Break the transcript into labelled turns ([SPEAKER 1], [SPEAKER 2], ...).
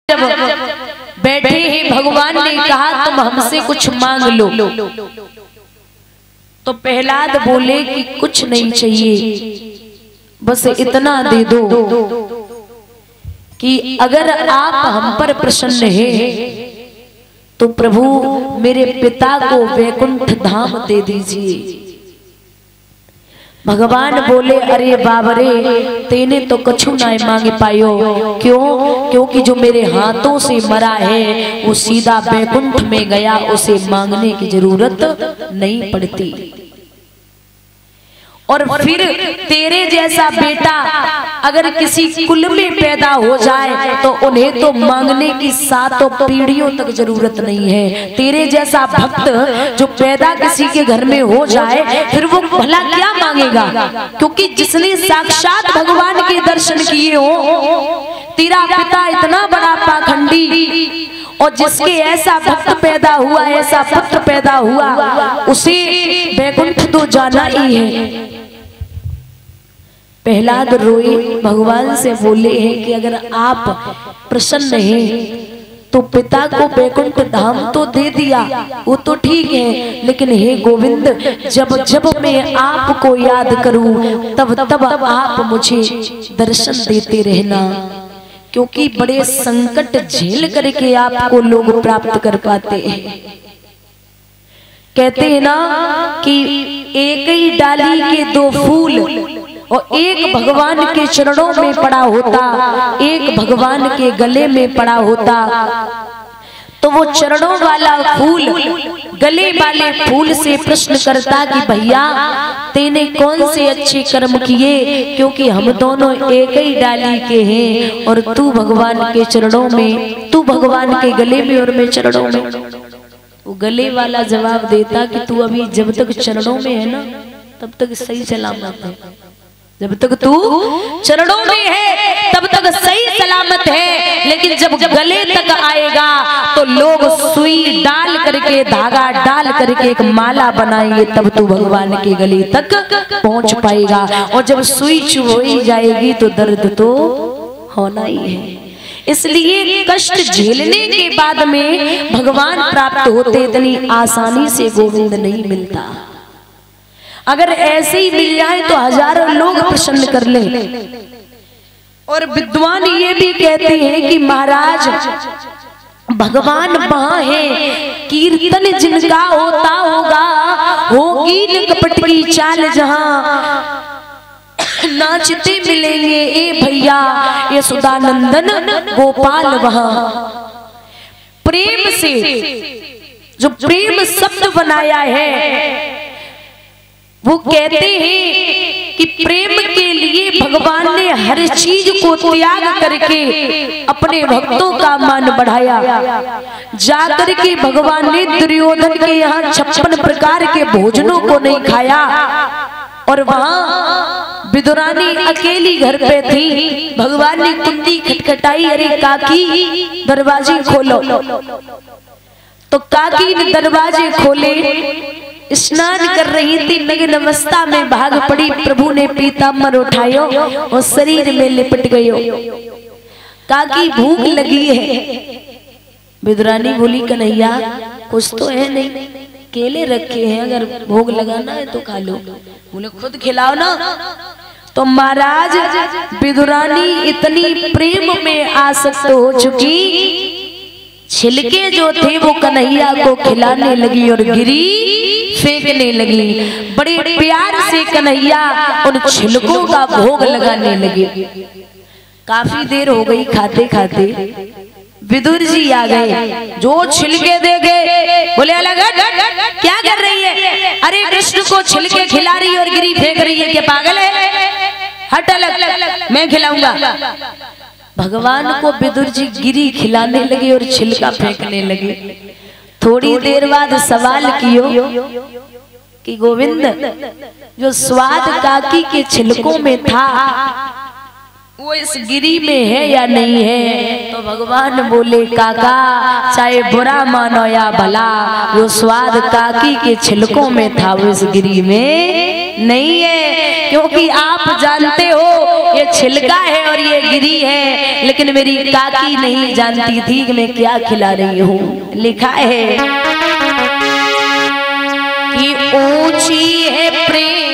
[SPEAKER 1] जब बैठे ही भगवान ने कहा तुम हमसे कुछ मांग लो, तो प्रहलाद बोले कि कुछ नहीं चाहिए, बस इतना दे दो कि अगर आप हम पर प्रसन्न हैं तो प्रभु मेरे पिता को वैकुंठ धाम दे दीजिए। भगवान बोले अरे बाबरे तेने तो कछु ना मांगे पायो, क्यों? क्योंकि जो मेरे हाथों से मरा है वो सीधा वैकुंठ में गया, उसे मांगने की जरूरत नहीं पड़ती। और फिर तेरे जैसा बेटा अगर किसी कुल में पैदा हो जाए तो उन्हें तो मांगने की 7 पीढ़ियों तक जरूरत नहीं है। तेरे जैसा भक्त जो पैदा किसी के घर में हो जाए फिर वो भला क्या मांगेगा? क्योंकि जिसने साक्षात भगवान के दर्शन किए हो, तेरा पिता इतना बड़ा पाखंडी और जिसके ऐसा भक्त पैदा हुआ, ऐसा पुत्र पैदा हुआ, उसे वैकुंठ तो जाना ही है। प्रहलाद रोए, भगवान से बोले हैं कि अगर आप प्रसन्न हैं तो पिता को वैकुंठ धाम तो दे दिया, वो तो ठीक है, लेकिन हे गोविंद जब जब मैं आपको याद करूं तब तब आप मुझे दर्शन देते रहना, क्योंकि बड़े संकट झेल करके आपको लोग प्राप्त कर पाते हैं। कहते हैं ना कि एक ही डाली के 2 फूल और एक भगवान के चरणों में पड़ा होता, एक भगवान के गले में पड़ा होता, तो वो चरणों वाला फूल गले वाले फूल से प्रश्न करता कि भैया तेने कौन से अच्छे कर्म किए, क्योंकि हम दोनों एक ही डाली के हैं और तू भगवान के चरणों में, तू भगवान के गले में और मैं चरणों में। वो गले वाला जवाब देता कि तू अभी जब तक चरणों में है ना तब तक सही सलामत है, जब तक तू चरणों में है तब तक सही सलामत है, लेकिन जब गले तक आएगा तो लोग सुई डाल करके, धागा डाल करके एक माला बनाएंगे, तब तू भगवान के गले तक पहुंच पाएगा। और जब सुई चुभोई जाएगी तो दर्द तो होना ही है। इसलिए कष्ट झेलने के बाद में भगवान प्राप्त होते, इतनी आसानी से गोविंद नहीं मिलता। अगर ऐसे ही मिल जाए तो हजारों लोग प्रसन्न कर ले। और विद्वान ये भी कहते हैं कि महाराज भगवान वहां है, कीर्तन जिनका होता होगा, होगी न कपट की चाल जहां, नाचते मिलेंगे ए भैया यशोदानंदन गोपाल वहां। प्रेम से जो प्रेम शब्द बनाया है, वो कहते हैं कि प्रेम के लिए भगवान ने हर चीज को त्याग करके अपने भक्तों का मान बढ़ाया। जाकर के भगवान ने दुर्योधन के यहाँ 56 प्रकार के भोजनों को नहीं खाया, और वहां विदुरानी अकेली घर पे थी। भगवान ने कुंडी खटखटाई, अरे काकी दरवाजे खोलो, तो काकी ने दरवाजे खोले। स्नान कर रही थी, नग्न अवस्था में भाग पड़ी, प्रभु ने पीताम्बर उठायो और शरीर में लिपट गयो। काकी भूख लगी है। विदुरानी बोली कन्हैया कुछ तो है नहीं, केले रखे हैं, अगर भोग लगाना है तो खा लो। बोले खुद खिलाओ ना। तो महाराज विदुरानी इतनी प्रेम में आसक्त हो चुकी, छिलके जो थे वो कन्हैया को खिलाने लगी और गिरी फेंकने लगी। बड़े प्यार से कन्हैया उन छिलकों का भोग लगाने लगे। काफी देर हो गई खाते खाते, विदुर जी आ गए। जो छिलके दे गए, बोले अलग क्या कर रही है? अरे कृष्ण को छिलके खिला रही और गिरी फेंक रही है, क्या पागल है? हट अलग, मैं खिलाऊंगा। भगवान को विदुर जी गिरी खिलाने लगे और छिलका फेंकने लगे। थोड़ी देर बाद सवाल कियो कि गोविंद जो स्वाद काकी के छिलकों में था वो इस गिरी में है या नहीं है। तो भगवान बोले काका चाहे बुरा मानो या भला, जो स्वाद काकी के छिलकों में था वो इस गिरी में नहीं है। क्योंकि आप जानते हो ये छिलका है और ये गिरी है, लेकिन मेरी काकी नहीं जानती थी कि मैं क्या खिला रही हूँ। लिखा है कि ऊंची है प्रेम